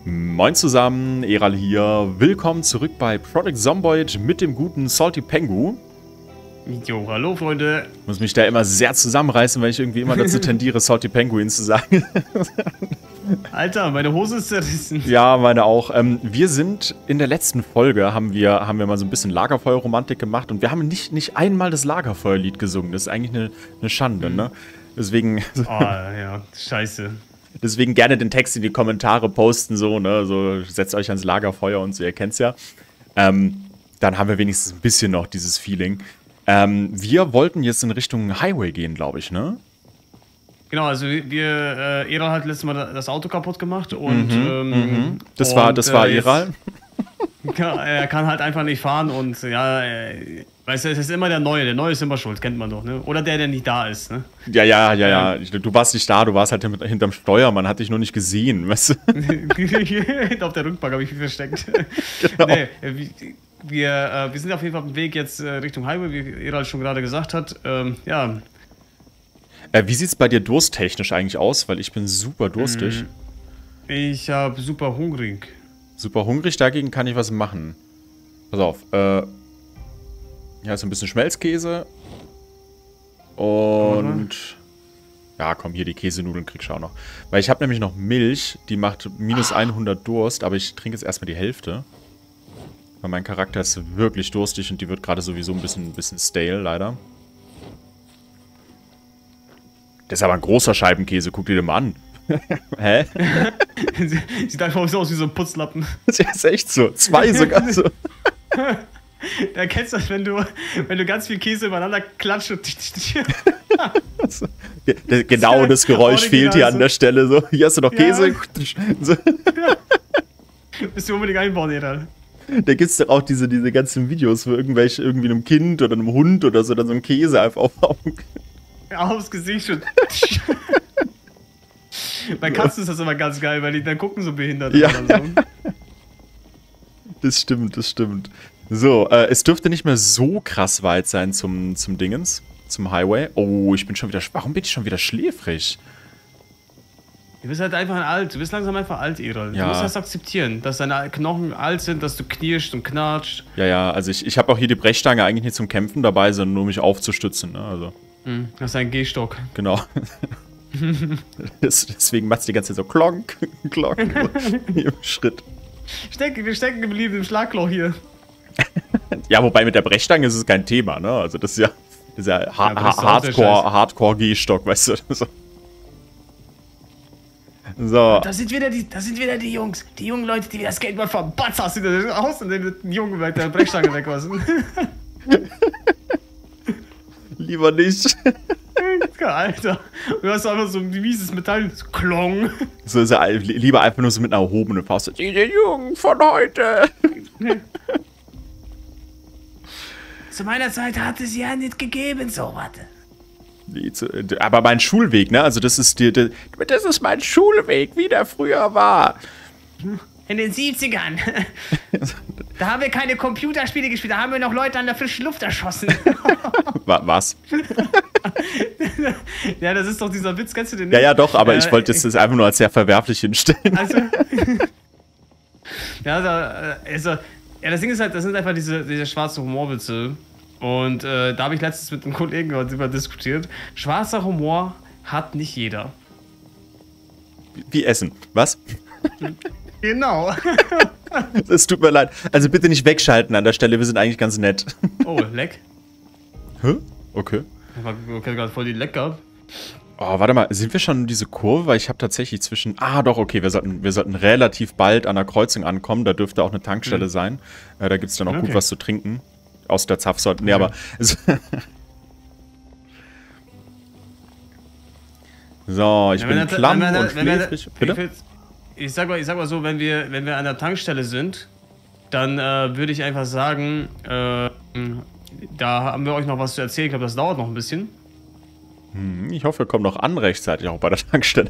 Moin zusammen, Eral hier. Willkommen zurück bei Project Zomboid mit dem guten Salty Pengu. Jo, hallo Freunde. Ich muss mich da immer sehr zusammenreißen, weil ich irgendwie immer dazu tendiere, Salty Penguin zu sagen. Alter, meine Hose ist zerrissen. Ja, meine auch. Wir sind in der letzten Folge, haben wir mal so ein bisschen Lagerfeuerromantik gemacht und wir haben nicht einmal das Lagerfeuerlied gesungen. Das ist eigentlich eine Schande, ne? Deswegen... Oh, ja, scheiße. Deswegen gerne den Text in die Kommentare posten, so, ne, so setzt euch ans Lagerfeuer und so, ihr kennt's ja. Dann haben wir wenigstens ein bisschen noch dieses Feeling. Wir wollten jetzt in Richtung Highway gehen, glaube ich, ne? Genau, also Eral hat letztes Mal das Auto kaputt gemacht und Das war Eral. Er kann halt einfach nicht fahren und ja, weißt du, es ist immer der Neue ist immer schuld, kennt man doch, ne? Oder der nicht da ist, ne? Ja. Du warst nicht da, du warst halt hinterm Steuer, man hat dich nur nicht gesehen, weißt du? Auf der Rückbank habe ich mich versteckt. Genau. Nee, wir sind auf jeden Fall auf dem Weg jetzt Richtung Highway, wie Eral schon gerade gesagt hat. Ja. Wie sieht's bei dir dursttechnisch eigentlich aus? Weil ich bin super durstig. Ich habe super hungrig. Super hungrig, dagegen kann ich was machen. Pass auf, ja, ist ein bisschen Schmelzkäse. Und... Ja, komm, hier, die Käsenudeln kriegst du auch noch. Weil ich habe nämlich noch Milch, die macht minus 100 Durst, aber ich trinke jetzt erstmal die Hälfte. Weil mein Charakter ist wirklich durstig und die wird gerade sowieso ein bisschen stale, leider. Das ist aber ein großer Scheibenkäse, guck dir den mal an. Hä? Sieht einfach so aus wie so ein Putzlappen. Das ist echt so. 2 sogar so. Da kennst du das, wenn du ganz viel Käse übereinander klatscht und genau das Geräusch fehlt hier an der Stelle. So. Hier hast du noch Käse. Ja. So. Müsst ihr unbedingt einbauen, Eral. Da gibt es doch auch diese ganzen Videos, wo irgendwie einem Kind oder einem Hund oder so dann so ein Käse einfach aufs Gesicht und bei Katzen ist das immer ganz geil, weil die dann gucken so behindert. Ja. Oder so. Das stimmt. So, es dürfte nicht mehr so krass weit sein zum Dingens, zum Highway. Oh, warum bin ich schon wieder schläfrig? Du bist halt einfach alt, du bist langsam einfach alt, Eral. Ja. Du musst das akzeptieren, dass deine Knochen alt sind, dass du knirschst und knatscht. Ja, also ich habe auch hier die Brechstange eigentlich nicht zum Kämpfen dabei, sondern nur mich aufzustützen, ne, also. Das ist ein Gehstock. Genau. Deswegen macht es die ganze Zeit so klonk, klonk, so im Schritt. Wir stecken geblieben im Schlagloch hier. Ja, wobei mit der Brechstange ist es kein Thema, ne? Also das ist ja Hardcore-Gehstock, weißt du? So. Das sind wieder die Jungs. Die jungen Leute, die wieder Skateboard vom Batz aus und den Jungen mit der Brechstange wegwaschen. Lieber nicht. Alter. Du hast einfach so ein mieses Metall. Klong. So ist er lieber einfach nur so mit einer erhobenen Faust. Die Jungen von heute. Zu meiner Zeit hat es ja nicht gegeben, so warte. Aber mein Schulweg, ne? Also das ist mein Schulweg, wie der früher war. In den 70ern. Da haben wir keine Computerspiele gespielt, da haben wir noch Leute an der frischen Luft erschossen. Was? Ja, das ist doch dieser Witz, kennst du den nicht? Ja, doch, aber ich wollte das einfach nur als sehr verwerflich hinstellen. Also, das Ding ist halt, das sind einfach diese schwarzen Humorwitze. Und da habe ich letztens mit einem Kollegen darüber diskutiert. Schwarzer Humor hat nicht jeder. Wie Essen. Was? Genau. Es tut mir leid. Also bitte nicht wegschalten an der Stelle, wir sind eigentlich ganz nett. Oh, Leck. Hä? Okay. Ich habe gerade voll die Leck gehabt. Oh, warte mal, sind wir schon in diese Kurve? Weil ich habe tatsächlich doch, okay, wir sollten relativ bald an der Kreuzung ankommen. Da dürfte auch eine Tankstelle sein. Da gibt es dann auch gut was zu trinken. Aus der Zapfsorte. Nee, aber... So, ich bin klamm und schläfrig. Bitte? Ich sag mal so, wenn wir an der Tankstelle sind, dann würde ich einfach sagen, da haben wir euch noch was zu erzählen. Ich glaube, das dauert noch ein bisschen. Ich hoffe, wir kommen noch an rechtzeitig, auch bei der Tankstelle.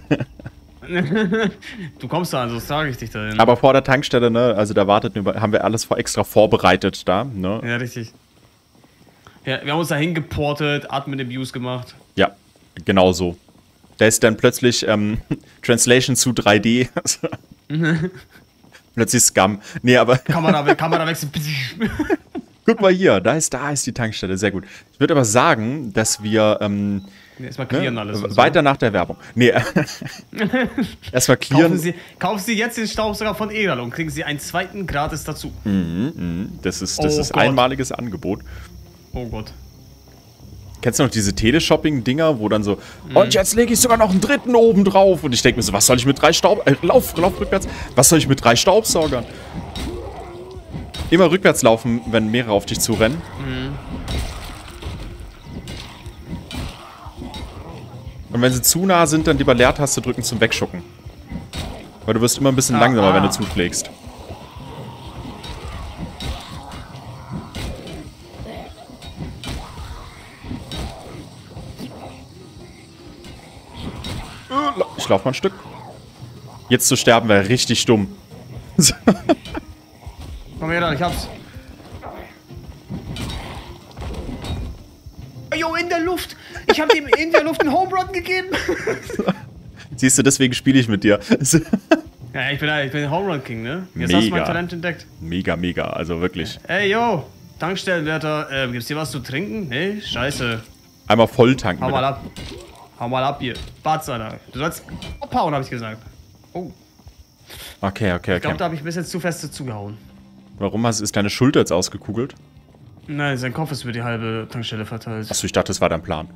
Du kommst da an, sonst trage ich dich dahin. Aber vor der Tankstelle, ne, also da haben wir alles extra vorbereitet da, ne? Ja, richtig. Ja, wir haben uns da hingeportet, Admin Abuse gemacht. Ja, genau so. Da ist dann plötzlich Translation zu 3D. Plötzlich Scum. Nee, aber Kamera wechseln. guck mal hier, da ist die Tankstelle, sehr gut. Ich würde aber sagen, dass wir erstmal clearen alles. Und so. Weiter nach der Werbung. Nee, erstmal clearen. Kaufen Sie jetzt den Staubsauger von Eral und kriegen Sie einen zweiten gratis dazu. Das ist einmaliges Angebot. Oh Gott. Kennst du noch diese Teleshopping-Dinger, wo dann so, und jetzt lege ich sogar noch einen dritten oben drauf. Und ich denke mir so, was soll ich mit 3 lauf rückwärts. Was soll ich mit 3 Staubsaugern? Immer rückwärts laufen, wenn mehrere auf dich zurennen. Und wenn sie zu nah sind, dann lieber Leertaste drücken zum Wegschucken. Weil du wirst immer ein bisschen langsamer, wenn du zuschlägst. Ich lauf mal ein Stück. Jetzt zu sterben wäre richtig dumm. Komm her, ich hab's. Jo, in der Luft. Ich hab ihm in der Luft einen Home Run gegeben. Siehst du, deswegen spiele ich mit dir. Ja, ich bin Home Run King, ne? Jetzt hast du mein Talent entdeckt. Mega, also wirklich. Ey, yo, Tankstellenwärter, gibt's hier was zu trinken? Nee, scheiße. Einmal voll tanken. Hau mal ab hier. Batz, Alter. Du sollst abhauen, hab ich gesagt. Oh. Okay. Ich glaube, da habe ich ein bisschen zu fest zugehauen. Warum ist deine Schulter jetzt ausgekugelt? Nein, sein Kopf ist über die halbe Tankstelle verteilt. Achso, ich dachte, das war dein Plan.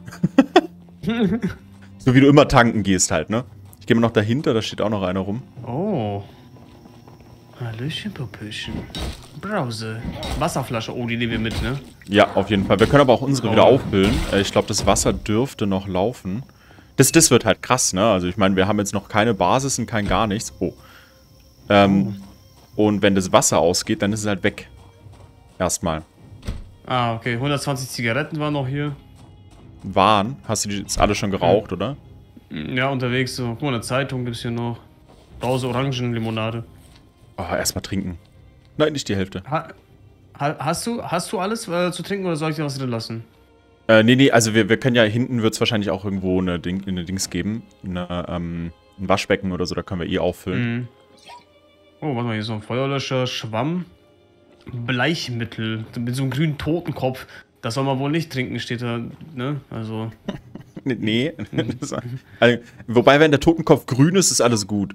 So wie du immer tanken gehst halt, ne? Ich gehe mal noch dahinter, da steht auch noch einer rum. Oh. Hallöchen, Popöchen. Brause. Wasserflasche. Oh, die nehmen wir mit, ne? Ja, auf jeden Fall. Wir können aber auch unsere wieder auffüllen. Ich glaube, das Wasser dürfte noch laufen. Das wird halt krass, ne? Also ich meine, wir haben jetzt noch keine Basis und kein gar nichts. Oh. Und wenn das Wasser ausgeht, dann ist es halt weg. Erstmal. Ah, okay. 120 Zigaretten waren noch hier. Hast du die jetzt alle schon geraucht, oder? Ja, unterwegs so. Guck mal, eine Zeitung gibt's hier noch. Brause Orangenlimonade. Oh, erstmal trinken. Nein, nicht die Hälfte. Hast du alles zu trinken oder soll ich dir was drin lassen? Nee, also wir können ja, hinten wird es wahrscheinlich auch irgendwo eine Dings geben. Ein Waschbecken oder so, da können wir eh auffüllen. Oh, warte mal, hier ist so ein Feuerlöscher, Schwamm. Bleichmittel. Mit so einem grünen Totenkopf. Das soll man wohl nicht trinken, steht da, ne? Also. Nee. Also, wobei, wenn der Totenkopf grün ist, ist alles gut.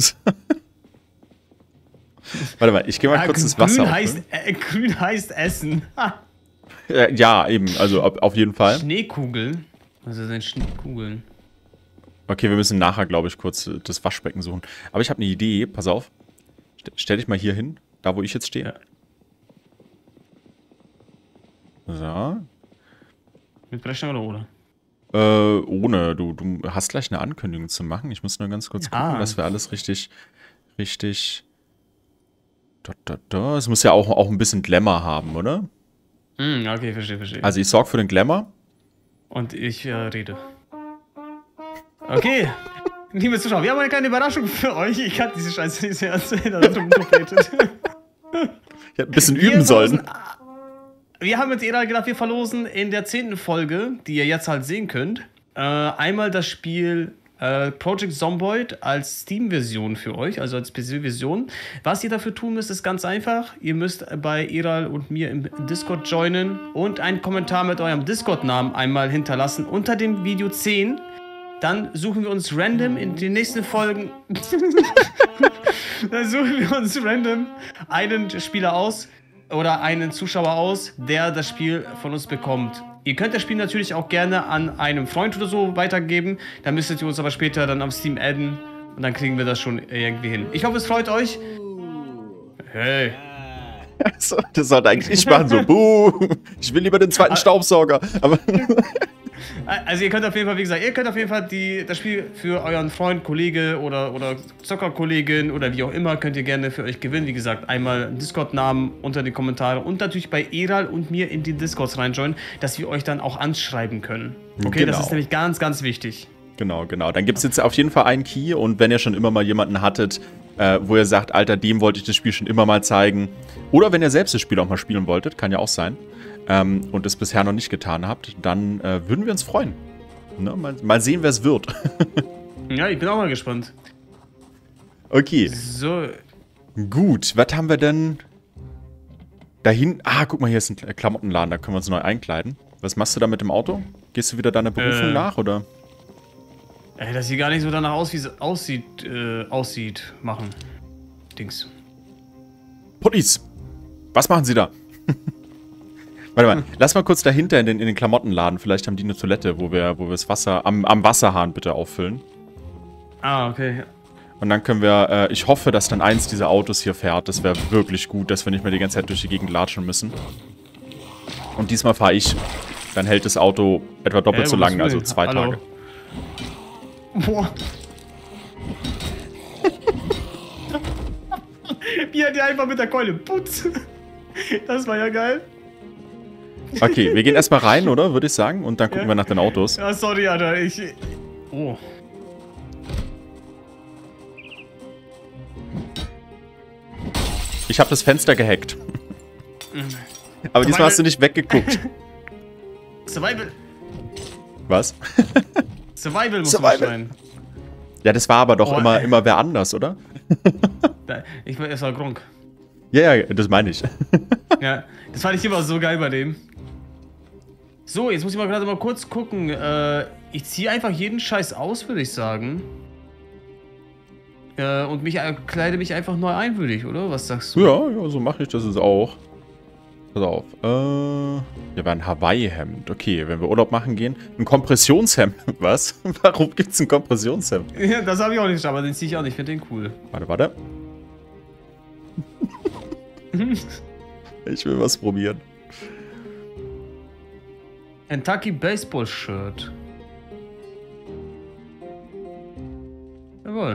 Warte mal, ich gehe mal kurz ins Wasser. Grün heißt Essen. Ja, eben, also auf jeden Fall. Schneekugeln? Was sind Schneekugeln? Okay, wir müssen nachher, glaube ich, kurz das Waschbecken suchen. Aber ich habe eine Idee, pass auf. Stell dich mal hier hin, da wo ich jetzt stehe. Ja. So. Mit Brechstange oder ohne? Ohne. Du hast gleich eine Ankündigung zu machen. Ich muss nur ganz kurz gucken, dass wir alles richtig. Es muss ja auch ein bisschen Glamour haben, oder? Okay, verstehe. Also ich sorge für den Glamour. Und ich rede. Okay. Liebe Zuschauer, wir haben eine kleine Überraschung für euch. Ich kann diese Scheiße nicht mehr erzählen. Ich hätte ein bisschen üben sollen. Wir haben mit Eral gedacht, wir verlosen in der 10. Folge, die ihr jetzt halt sehen könnt, einmal das Spiel Project Zomboid als Steam-Version für euch, also als PC-Version. Was ihr dafür tun müsst, ist ganz einfach. Ihr müsst bei Eral und mir im Discord joinen und einen Kommentar mit eurem Discord-Namen einmal hinterlassen unter dem Video 10. Dann suchen wir uns random in den nächsten Folgen einen Spieler aus oder einen Zuschauer aus, der das Spiel von uns bekommt. Ihr könnt das Spiel natürlich auch gerne an einem Freund oder so weitergeben. Dann müsstet ihr uns aber später dann am Steam adden und dann kriegen wir das schon irgendwie hin. Ich hoffe, es freut euch. Hey. Also, das sollte eigentlich ich machen, so buh. Ich will lieber den zweiten Staubsauger. Aber also ihr könnt auf jeden Fall, wie gesagt, das Spiel für euren Freund, Kollege oder Zockerkollegin oder wie auch immer, könnt ihr gerne für euch gewinnen. Wie gesagt, einmal Discord-Namen unter die Kommentare und natürlich bei Eral und mir in die Discords reinjoinen, dass wir euch dann auch anschreiben können. Okay, genau. Das ist nämlich ganz, ganz wichtig. Genau. Dann gibt es jetzt auf jeden Fall einen Key und wenn ihr schon immer mal jemanden hattet, wo ihr sagt, Alter, dem wollte ich das Spiel schon immer mal zeigen. Oder wenn ihr selbst das Spiel auch mal spielen wolltet, kann ja auch sein. Und es bisher noch nicht getan habt, dann würden wir uns freuen. Ne? Mal sehen, wer es wird. Ja, ich bin auch mal gespannt. Okay. So, Gut, was haben wir denn dahin? Ah, guck mal, hier ist ein Klamottenladen, da können wir uns neu einkleiden. Was machst du da mit dem Auto? Gehst du wieder deiner Berufung nach, oder? Ey, das sieht gar nicht so danach aus, wie es aussieht, machen. Dings. Puttis! Was machen Sie da? Warte mal, lass mal kurz dahinter in den Klamottenladen. Vielleicht haben die eine Toilette, wo wir das Wasser am Wasserhahn bitte auffüllen. Ah, okay. Und dann können wir, ich hoffe, dass dann eins dieser Autos hier fährt. Das wäre wirklich gut, dass wir nicht mehr die ganze Zeit durch die Gegend latschen müssen. Und diesmal fahre ich. Dann hält das Auto etwa doppelt so lang, also 2 Tage. Boah. Wie hat der einfach mit der Keule putzt. Das war ja geil. Okay, wir gehen erstmal rein, oder? Würde ich sagen. Und dann gucken wir nach den Autos. Ja, sorry, Alter. Oh. Ich habe das Fenster gehackt. Aber diesmal hast du nicht weggeguckt. Survival. Was? Survival muss sein. Ja, das war aber doch immer wer anders, oder? Es war Gronk. Ja, das meine ich. Ja, das fand ich immer so geil bei dem. So, jetzt muss ich mal gerade mal kurz gucken. Ich ziehe einfach jeden Scheiß aus, würde ich sagen. Und kleide mich einfach neu ein, würde ich, oder? Was sagst du? Ja, so mache ich das jetzt auch. Pass auf. Hier war ein Hawaii-Hemd. Okay, wenn wir Urlaub machen gehen. Ein Kompressionshemd. Was? Warum gibt's ein Kompressionshemd? Ja, das habe ich auch nicht, aber den ziehe ich auch nicht. Ich finde den cool. Warte. Ich will was probieren. Kentucky Baseball Shirt. Jawohl.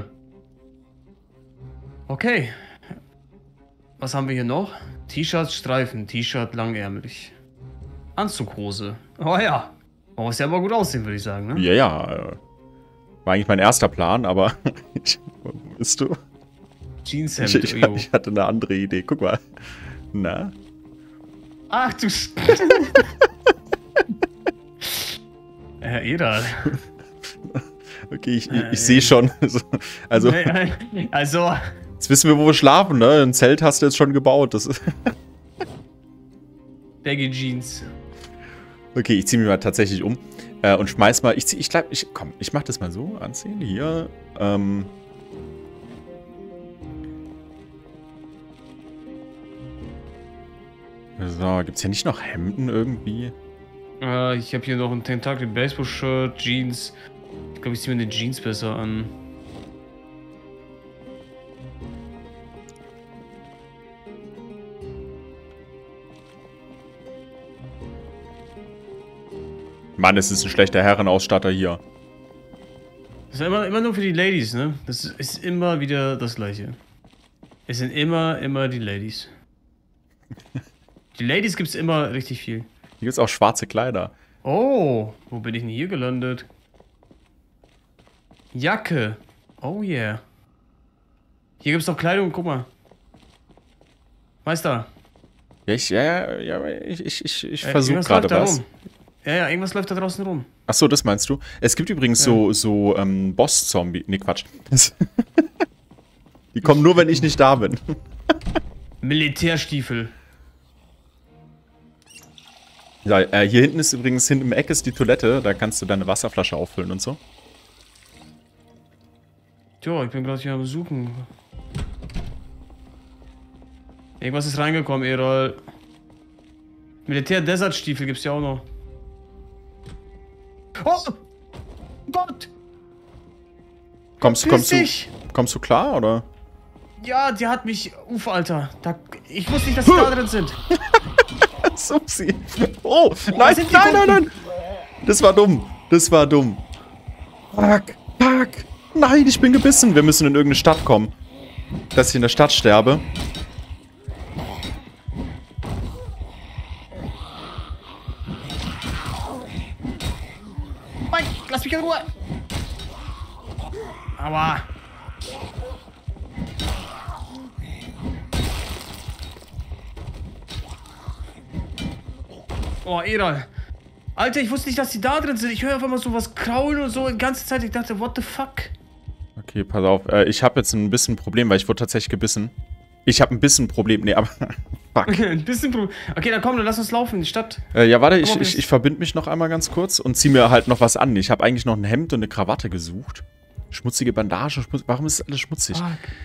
Okay. Was haben wir hier noch? T-Shirt Streifen, T-Shirt langärmlich. Anzughose. Oh ja. Muss ja aber gut aussehen, würde ich sagen, ne? Ja. War eigentlich mein erster Plan, aber... Wo bist du? Jeanshemd. Ich hatte eine andere Idee. Guck mal. Na? Ach du Herr Edal. Okay, ich sehe schon. Also... Jetzt wissen wir, wo wir schlafen, ne? Ein Zelt hast du jetzt schon gebaut. Das ist Baggy Jeans. Okay, ich ziehe mich mal tatsächlich um. Und schmeiß mal... Komm, ich mach das mal so. Anziehen. Hier. So, gibt's hier nicht noch Hemden irgendwie? Ich habe hier noch ein Kentucky Baseball Shirt, Jeans. Ich glaube, ich ziehe mir den Jeans besser an. Mann, es ist ein schlechter Herrenausstatter hier. Das ist immer nur für die Ladies, ne? Das ist immer wieder das Gleiche. Es sind immer die Ladies. Die Ladies gibt's immer richtig viel. Hier gibt's auch schwarze Kleider. Oh, wo bin ich denn hier gelandet? Jacke. Oh yeah. Hier gibt's noch Kleidung, guck mal. Meister. Ich versuche gerade was. Ja, irgendwas läuft da draußen rum. Achso, das meinst du? Es gibt übrigens so Boss-Zombie. Ne, Quatsch. Die kommen nur, wenn ich nicht da bin. Militärstiefel. Ja, hier hinten ist übrigens, hinten im Eck ist die Toilette. Da kannst du deine Wasserflasche auffüllen und so. Tja, ich bin gerade hier am Suchen. Irgendwas ist reingekommen, Erol. Militär-Desert-Stiefel gibt's ja auch noch. Oh Gott! Kommst du klar, oder? Ja, die hat mich... Uff, Alter. Ich wusste nicht, dass die da drin sind. Supsi. Oh, nein. Das war dumm. Fuck. Nein, ich bin gebissen. Wir müssen in irgendeine Stadt kommen. Dass ich in der Stadt sterbe. Nein, lass mich in Ruhe. Aua. Oh, Erol. Alter, ich wusste nicht, dass die da drin sind. Ich höre auf einmal so was kraulen und so die ganze Zeit. Ich dachte, what the fuck? Okay, pass auf. Ich habe jetzt ein bisschen ein Problem, weil ich wurde tatsächlich gebissen. Ich habe ein bisschen Problem. Nee, aber... Fuck. Ein bisschen Problem. Okay, dann komm, dann lass uns laufen in die Stadt. Ja, warte, ich verbinde mich noch einmal ganz kurz und zieh mir halt noch was an. Ich habe eigentlich noch ein Hemd und eine Krawatte gesucht. Schmutzige Bandagen. Warum ist alles schmutzig?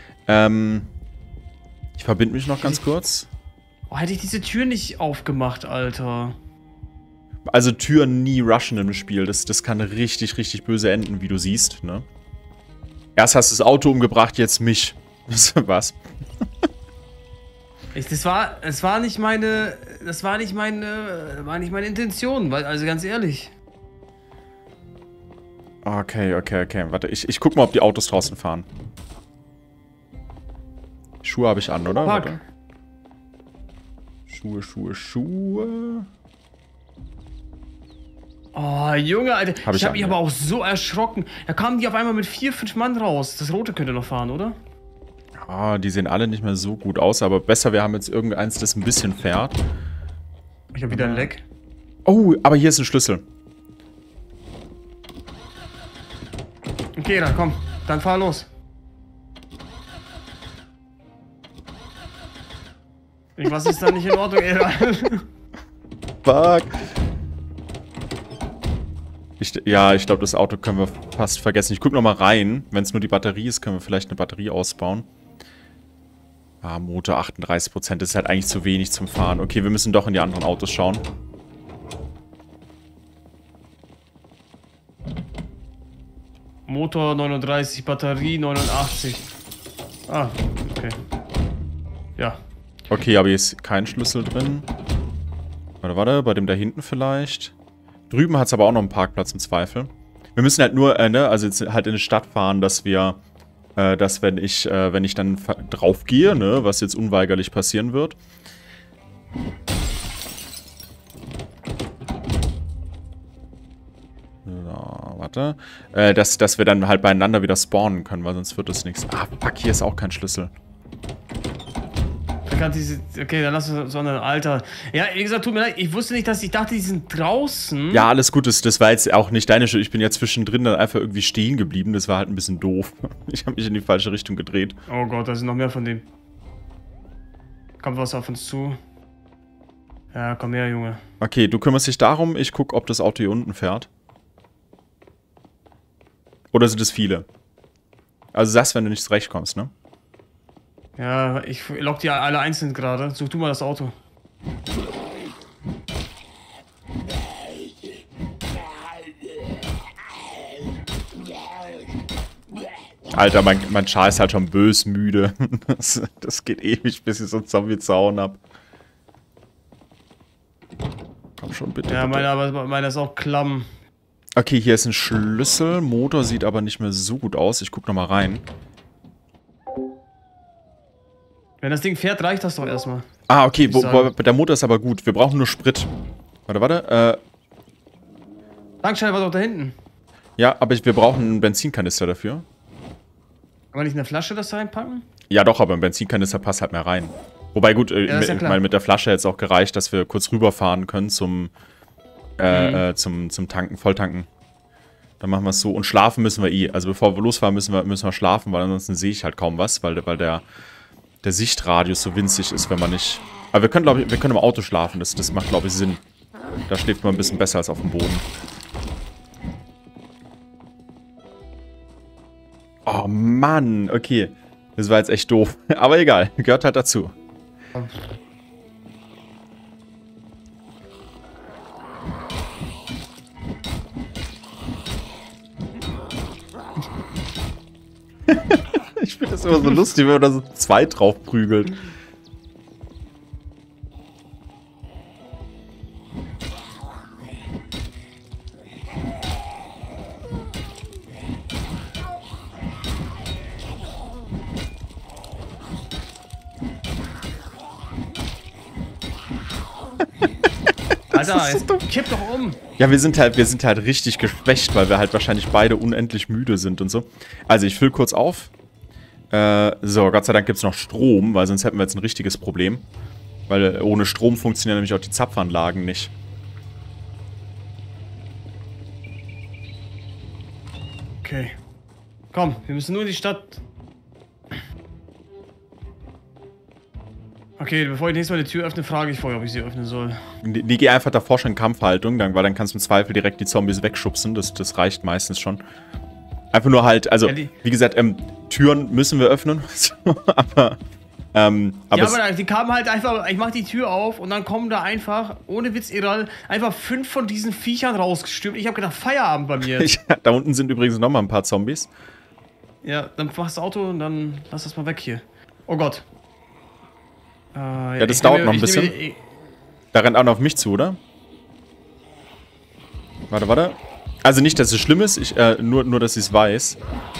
Ich verbinde mich noch ganz kurz. Oh, hätte ich diese Tür nicht aufgemacht, Alter. Also Türen nie rushen im Spiel. Das kann richtig, richtig böse enden, wie du siehst, ne? Erst hast du das Auto umgebracht, jetzt mich. Was? Das war nicht meine Intention, also ganz ehrlich. Okay. Warte, ich guck mal, ob die Autos draußen fahren. Schuhe habe ich an, oder? Warte. Schuhe. Oh, Junge, Alter. Ich hab mich aber auch so erschrocken. Da kamen die auf einmal mit 4, 5 Mann raus. Das Rote könnte noch fahren, oder? Ja, die sehen alle nicht mehr so gut aus, aber besser, wir haben jetzt irgendeins, das ein bisschen fährt. Ich hab wieder ein Leck. Oh, aber hier ist ein Schlüssel. Okay, dann komm. Dann fahr los. Was ist da nicht in Ordnung, ey? Fuck. Ich glaube, das Auto können wir fast vergessen. Ich gucke noch mal rein. Wenn es nur die Batterie ist, können wir vielleicht eine Batterie ausbauen. Ah, Motor 38%. Das ist halt eigentlich zu wenig zum Fahren. Okay, wir müssen doch in die anderen Autos schauen. Motor 39, Batterie 89. Ah, okay. Ja. Okay, aber hier ist kein Schlüssel drin. Warte, bei dem da hinten vielleicht. Drüben hat es aber auch noch einen Parkplatz im Zweifel. Wir müssen halt nur, also jetzt halt in die Stadt fahren, dass wir, dass wenn ich dann drauf gehe, ne, was jetzt unweigerlich passieren wird. So, warte. Dass wir dann halt beieinander wieder spawnen können, weil sonst wird das nichts. Ah, fuck, hier ist auch kein Schlüssel. Okay, dann lass uns, sondern Alter. Ja, wie gesagt, tut mir leid, ich wusste nicht, ich dachte, die sind draußen. Ja, alles gut, das war jetzt auch nicht deine Schuld. Ich bin ja zwischendrin dann einfach irgendwie stehen geblieben. Das war halt ein bisschen doof. Ich habe mich in die falsche Richtung gedreht. Oh Gott, da sind noch mehr von denen. Kommt was auf uns zu. Ja, komm her, Junge. Okay, du kümmerst dich darum. Ich guck, ob das Auto hier unten fährt. Oder sind es viele? Also das, wenn du nicht zurechtkommst, ne? Ja, ich lock die alle einzeln gerade. Such du mal das Auto. Alter, mein Char ist halt schon bös müde. Das geht ewig, bis ich so einen Zombie-Zaun hab. Komm schon, bitte. Ja, bitte. Meiner ist auch klamm. Okay, hier ist ein Schlüssel. Motor sieht aber nicht mehr so gut aus. Ich guck nochmal rein. Wenn das Ding fährt, reicht das doch erstmal. Ah, okay, der Motor ist aber gut. Wir brauchen nur Sprit. Warte. Tankstelle war doch da hinten. Ja, aber wir brauchen einen Benzinkanister dafür. Kann man nicht eine Flasche das reinpacken? Ja doch, aber ein Benzinkanister passt halt mehr rein. Wobei gut, mit der Flasche jetzt auch gereicht, dass wir kurz rüberfahren können zum Tanken, Volltanken. Dann machen wir es so. Und schlafen müssen wir eh. Also bevor wir losfahren, müssen wir schlafen, weil ansonsten sehe ich halt kaum was, weil der Sichtradius so winzig ist, wenn man nicht... Aber wir können im Auto schlafen. Das macht, glaube ich, Sinn. Da schläft man ein bisschen besser als auf dem Boden. Oh Mann, okay. Das war jetzt echt doof. Aber egal, gehört halt dazu. Ich finde das immer so lustig, wenn man da so 2 drauf prügelt. Alter, jetzt kipp doch um. Ja, wir sind halt richtig geschwächt, weil wir halt wahrscheinlich beide unendlich müde sind und so. Also ich fülle kurz auf. So, Gott sei Dank gibt es noch Strom, weil sonst hätten wir jetzt ein richtiges Problem. Weil ohne Strom funktionieren nämlich auch die Zapfanlagen nicht. Okay. Komm, wir müssen nur in die Stadt. Okay, bevor ich nächstes Mal die Tür öffne, frage ich vorher, ob ich sie öffnen soll. Die geh einfach davor schon in Kampfhaltung, weil dann kannst du im Zweifel direkt die Zombies wegschubsen. Das reicht meistens schon. Einfach nur halt, also, Ja, wie gesagt, Türen müssen wir öffnen. aber die kamen halt einfach, ich mach die Tür auf und dann kommen da einfach, ohne Witz, Eral, einfach 5 von diesen Viechern rausgestürmt. Ich hab gedacht, Feierabend bei mir. Da unten sind übrigens nochmal ein paar Zombies. Ja, dann machst du das Auto und dann lass das mal weg hier. Oh Gott. Ja, das dauert noch ein bisschen. Da rennt einer auf mich zu, oder? Warte. Also nicht, dass es schlimm ist, nur dass ich es weiß.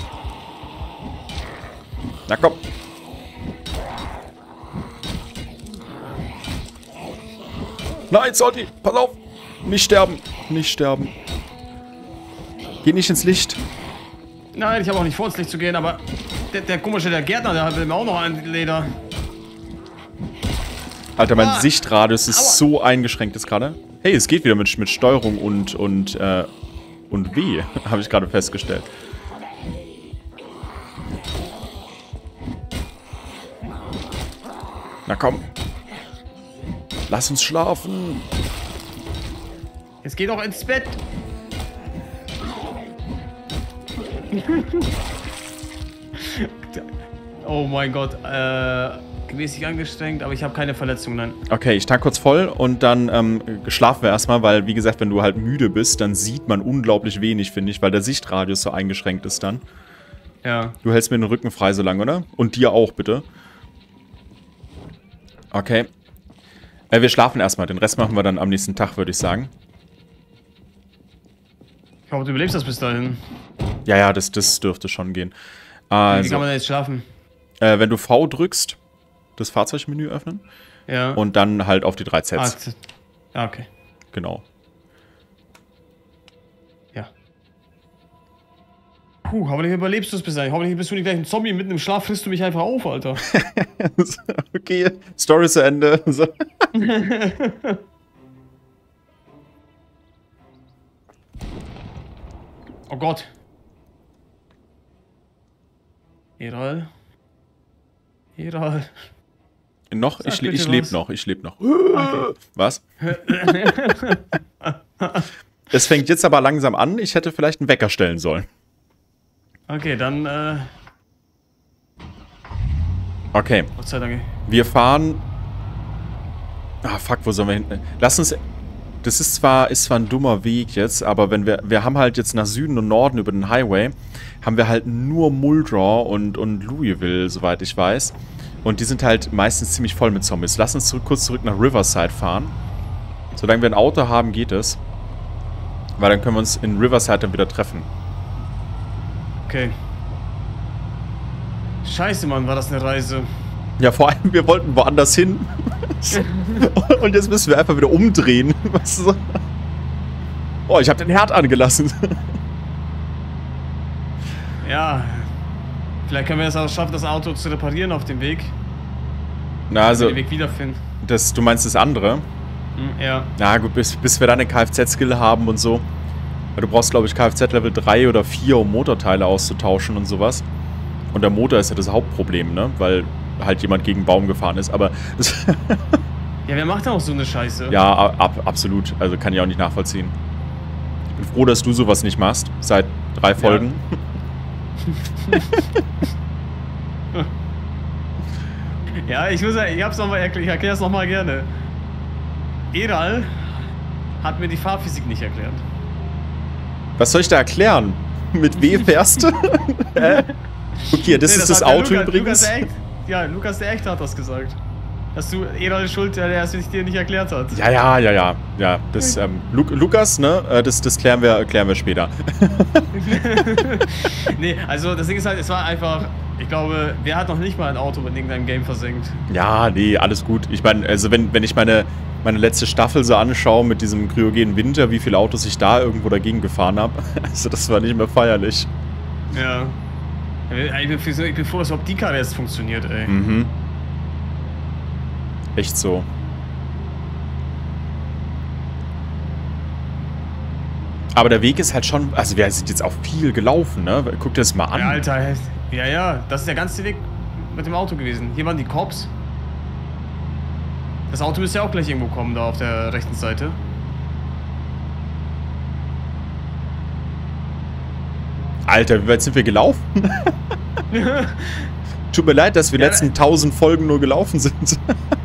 Na komm. Nein, Salty, pass auf. Nicht sterben. Nicht sterben. Geh nicht ins Licht. Nein, ich habe auch nicht vor, ins Licht zu gehen, aber der komische, der Gärtner, der will mir auch noch ein Leder. Alter, mein Sichtradius ist so eingeschränkt jetzt gerade. Hey, es geht wieder mit Steuerung und W, habe ich gerade festgestellt. Na komm. Lass uns schlafen. Jetzt geh doch ins Bett. Oh mein Gott, mäßig angestrengt, aber ich habe keine Verletzungen, nein. Okay, ich tank kurz voll und dann schlafen wir erstmal, weil, wie gesagt, wenn du halt müde bist, dann sieht man unglaublich wenig, finde ich, weil der Sichtradius so eingeschränkt ist dann. Ja. Du hältst mir den Rücken frei so lange, oder? Und dir auch, bitte. Okay. Wir schlafen erstmal, den Rest machen wir dann am nächsten Tag, würde ich sagen. Ich hoffe, du überlebst das bis dahin. Ja, das dürfte schon gehen. Also, wie kann man da jetzt schlafen? Wenn du V drückst, das Fahrzeugmenü öffnen. Ja. Und dann halt auf die 3 Sets. Okay. Genau. Ja. Puh, hoffentlich überlebst du es bis dahin. Hoffentlich bist du nicht gleich ein Zombie, mitten im Schlaf frisst du mich einfach auf, Alter. Okay, Story zu Ende. So. Oh Gott. Eral. Noch? Ich lebe noch. Okay. Was? Es fängt jetzt aber langsam an. Ich hätte vielleicht einen Wecker stellen sollen. Okay, dann, Okay. Gott sei Dank. Wir fahren... Ah, fuck, wo sollen wir hin? Lass uns... Das ist zwar ein dummer Weg jetzt, aber wenn wir haben halt jetzt nach Süden und Norden über den Highway, haben wir halt nur Muldraw und Louisville, soweit ich weiß. Und die sind halt meistens ziemlich voll mit Zombies. Lass uns kurz zurück nach Riverside fahren. Solange wir ein Auto haben, geht es. Weil dann können wir uns in Riverside dann wieder treffen. Okay. Scheiße, Mann, war das eine Reise. Ja, vor allem, wir wollten woanders hin. Und jetzt müssen wir einfach wieder umdrehen. Was? Oh, ich habe den Herd angelassen. Ja. Vielleicht können wir es auch schaffen, das Auto zu reparieren auf dem Weg. Na, also, den Weg wiederfinden. Du meinst das andere? Ja. Na gut, bis wir dann eine Kfz-Skill haben und so. Weil du brauchst, glaube ich, Kfz-Level 3 oder 4, um Motorteile auszutauschen und sowas. Und der Motor ist ja das Hauptproblem, ne? Weil halt jemand gegen einen Baum gefahren ist, aber... Ja, wer macht da auch so eine Scheiße? Ja, absolut. Also kann ich auch nicht nachvollziehen. Ich bin froh, dass du sowas nicht machst. Seit 3 Folgen. Ja, ich erkläre es nochmal gerne. Eral hat mir die Fahrphysik nicht erklärt. Was soll ich da erklären? Mit W fährst du? Okay, das ist das Auto übrigens. Lukas der Echte hat das gesagt. Dass du Eral schuld, der es dir nicht erklärt hat. Ja. Das, Lukas, ne? Das klären wir später. Nee, also das Ding ist halt, es war einfach, ich glaube, wer hat noch nicht mal ein Auto mit irgendeinem Game versenkt? Ja, nee, alles gut. Ich meine, also wenn ich meine letzte Staffel so anschaue mit diesem kryogenen Winter, wie viele Autos ich da irgendwo dagegen gefahren habe, also das war nicht mehr feierlich. Ja. Ich bin froh, dass überhaupt die Karre jetzt funktioniert, ey. Mhm. Echt so. Aber der Weg ist halt schon, also wir sind jetzt auch viel gelaufen, ne? Guck dir das mal an. Ja, Alter, ja, das ist der ganze Weg mit dem Auto gewesen. Hier waren die Cops. Das Auto müsste ja auch gleich irgendwo kommen, da auf der rechten Seite. Alter, wie weit sind wir gelaufen? Tut mir leid, dass wir letzten 1000 Folgen nur gelaufen sind.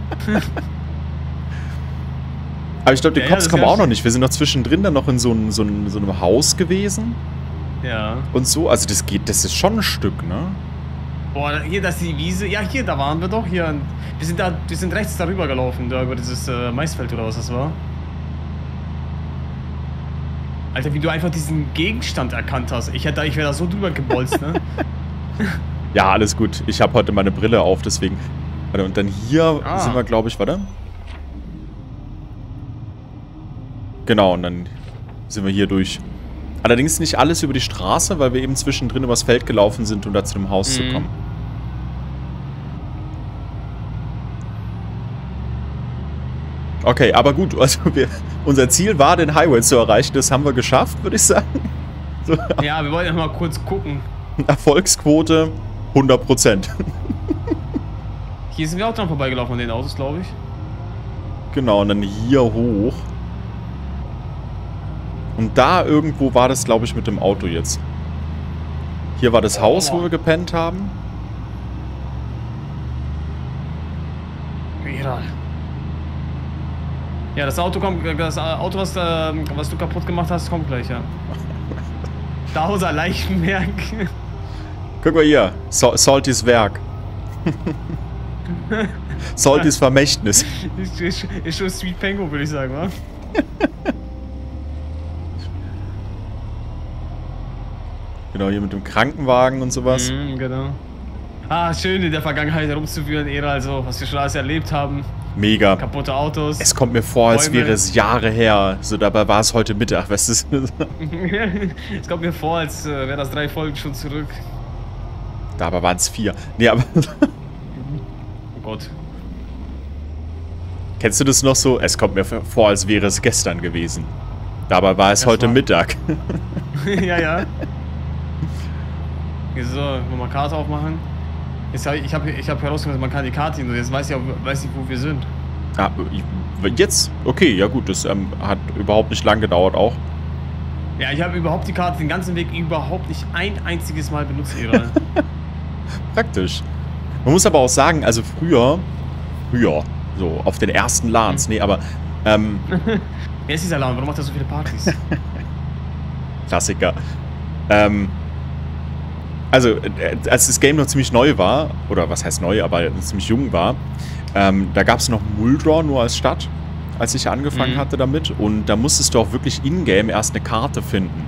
Aber ich glaube, den Cops kommen wir auch noch nicht. Wir sind noch zwischendrin dann noch in so einem Haus gewesen. Ja. Und so, also das ist schon ein Stück, ne? Boah, hier, das ist die Wiese. Ja, hier, da waren wir doch. Hier. Wir sind rechts darüber gelaufen, da über dieses Maisfeld oder was das war. Alter, wie du einfach diesen Gegenstand erkannt hast. Ich wäre da so drüber gebolzt, ne? Ja, alles gut. Ich habe heute meine Brille auf, deswegen. Warte, und dann hier sind wir, glaube ich, warte. Genau, und dann sind wir hier durch. Allerdings nicht alles über die Straße, weil wir eben zwischendrin übers Feld gelaufen sind, um da zu dem Haus zu kommen. Okay, aber gut, also unser Ziel war, den Highway zu erreichen. Das haben wir geschafft, würde ich sagen. So. Ja, wir wollten mal kurz gucken. Erfolgsquote 100%. Hier sind wir auch dran vorbeigelaufen an den Autos, glaube ich. Genau, und dann hier hoch. Und da irgendwo war das, glaube ich, mit dem Auto jetzt. Hier war das Haus, wo wir gepennt haben. Ja, das Auto kommt, was du kaputt gemacht hast, kommt gleich, ja. Dauser Leichenberg. Guck mal hier, Saltys Werk. Saltys Vermächtnis. Ist schon Sweet Pengo, würde ich sagen, wa? Genau, hier mit dem Krankenwagen und sowas. Genau. Ah, schön in der Vergangenheit herumzuführen, Ära, also was wir schon alles erlebt haben. Mega. Kaputte Autos. Es kommt mir vor, als wäre es Jahre her. So, dabei war es heute Mittag, weißt du? Es kommt mir vor, als wäre das 3 Folgen schon zurück. Dabei waren es 4. Nee, aber... Oh Gott. Kennst du das noch so? Es kommt mir vor, als wäre es gestern gewesen. Dabei war es heute Mittag. Ja, ja. So, nochmal Karte aufmachen. Ich hab herausgefunden, man kann die Karte hin. Jetzt weiß ich wo wir sind. Ah, jetzt? Okay, ja gut, das hat überhaupt nicht lang gedauert auch. Ja, ich habe überhaupt die Karte den ganzen Weg überhaupt nicht ein einziges Mal benutzt, Ära. Praktisch. Man muss aber auch sagen, also früher, so auf den ersten LANs, nee, aber Wer ist dieser LAN? Warum macht er so viele Partys? Klassiker. Also, als das Game noch ziemlich neu war, oder was heißt neu, aber ziemlich jung war, da gab es noch Muldraw nur als Stadt, als ich angefangen hatte damit. Und da musstest du auch wirklich in-game erst eine Karte finden.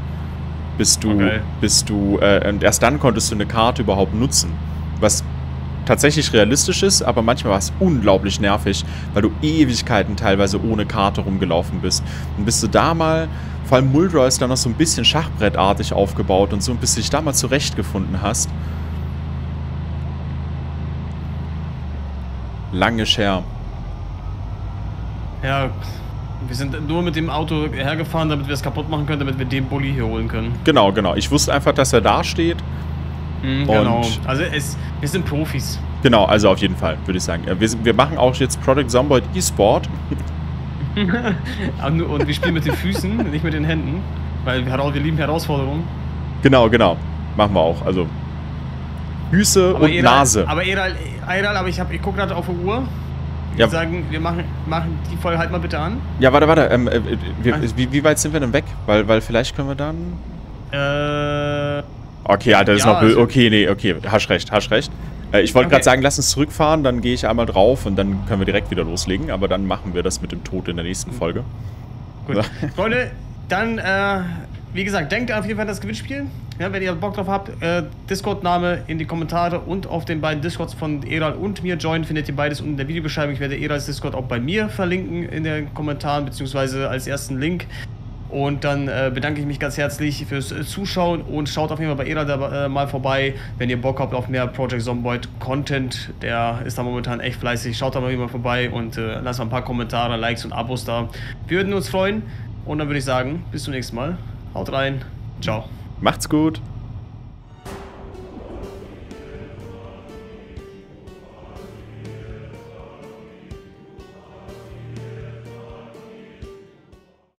Und erst dann konntest du eine Karte überhaupt nutzen. Was tatsächlich realistisch ist, aber manchmal war es unglaublich nervig, weil du Ewigkeiten teilweise ohne Karte rumgelaufen bist. Und bis du da mal, vor allem Muldraw ist dann noch so ein bisschen schachbrettartig aufgebaut und so, bis du dich da mal zurechtgefunden hast. Lange her. Ja, wir sind nur mit dem Auto hergefahren, damit wir es kaputt machen können, damit wir den Bulli hier holen können. Genau. Ich wusste einfach, dass er da steht. Genau. Also wir sind Profis. Genau, also auf jeden Fall, würde ich sagen. Wir machen auch jetzt Project Zomboid eSport. Und wir spielen mit den Füßen, nicht mit den Händen. Weil wir lieben Herausforderungen. Genau. Machen wir auch. Also Füße aber und Nase. Aber ich gucke gerade auf die Uhr. Wir sagen, wir machen die Folge halt mal bitte an. Ja, warte. Wie weit sind wir denn weg? Weil vielleicht können wir dann... Okay, Alter, das ist noch... Also okay, hast recht. Ich wollte gerade sagen, lass uns zurückfahren, dann gehe ich einmal drauf und dann können wir direkt wieder loslegen. Aber dann machen wir das mit dem Tod in der nächsten Folge. Gut. Ja. Freunde, dann, wie gesagt, denkt auf jeden Fall an das Gewinnspiel. Ja, wenn ihr Bock drauf habt, Discord-Name in die Kommentare und auf den beiden Discords von Eral und mir joinen, findet ihr beides unten in der Videobeschreibung. Ich werde Erals Discord auch bei mir verlinken in den Kommentaren, beziehungsweise als ersten Link. Und dann bedanke ich mich ganz herzlich fürs Zuschauen und schaut auf jeden Fall bei Eral mal vorbei, wenn ihr Bock habt auf mehr Project Zomboid Content. Der ist da momentan echt fleißig. Schaut da mal wieder vorbei und lasst mal ein paar Kommentare, Likes und Abos da. Wir würden uns freuen und dann würde ich sagen, bis zum nächsten Mal. Haut rein. Ciao. Macht's gut.